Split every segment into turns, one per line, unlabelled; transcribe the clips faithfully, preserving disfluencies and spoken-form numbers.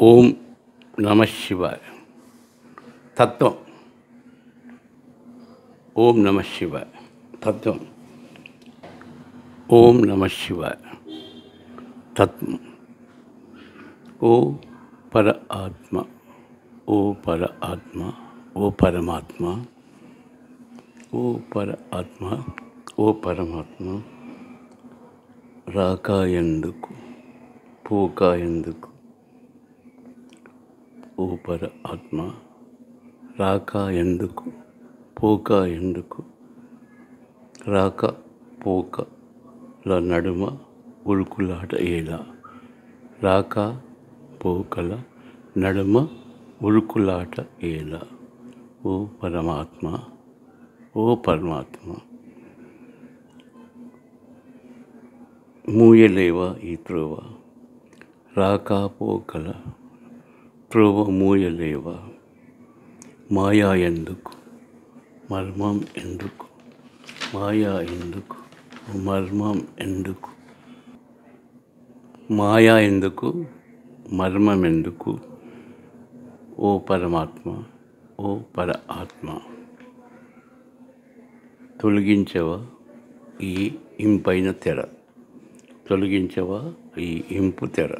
ఓం నమ శివాయ. తత్వం. ఓం నమ శివాయ. తత్వం. ఓం నమ శివాయ. తత్వం. ఓ పర ఆత్మ, ఓ పర ఆత్మ, ఓ పరమాత్మ, ఓ పర ఆత్మ, ఓ పరమాత్మ. రాక ఎందుకు, పోక ఎందుకు? ఓ పర ఆత్మ, రాక ఎందుకు, పోక ఎందుకు? రాక పోకల నడుమ ఉరుకులాట ఏలా? రాక పోకల నడుమ ఉరుకులాట ఏలా? ఓ పరమాత్మ, ఓ పరమాత్మ. మూయలేవా ఈ త్రోవ? రాక పోకల త్రోవ మూయలేవా? మాయా ఎందుకు, మర్మం ఎందుకు? మాయా ఎందుకు, మర్మం ఎందుకు? మాయా ఎందుకు, మర్మం ఎందుకు? ఓ పరమాత్మ, ఓ పర ఆత్మ. తొలగించవా ఈ ఇంపైన తెర, తొలగించవా ఈ ఇంపు తెర.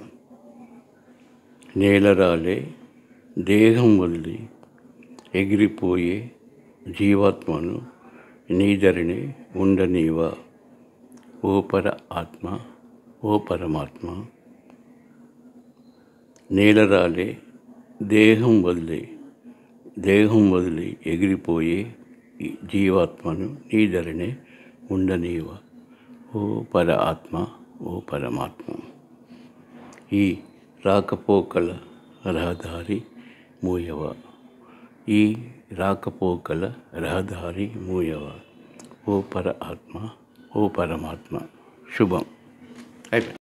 నేలరాలే దేహం వదిలి ఎగిరిపోయే జీవాత్మను నీదరినే ఉండనీవా? ఓ పర ఆత్మ, ఓ పరమాత్మ. నేలరాలే దేహం వదిలి దేహం వదిలి ఎగిరిపోయే జీవాత్మను నీదరినే ఉండనీవా? ఓ పర ఆత్మ, ఓ పరమాత్మ. ఈ రాకపోకల రహదారి మూయవా? ఈ రాకపోకల రహదారి మూయవా? ఓ పర ఆత్మ, ఓ పరమాత్మ. శుభం. అయిపోయింది.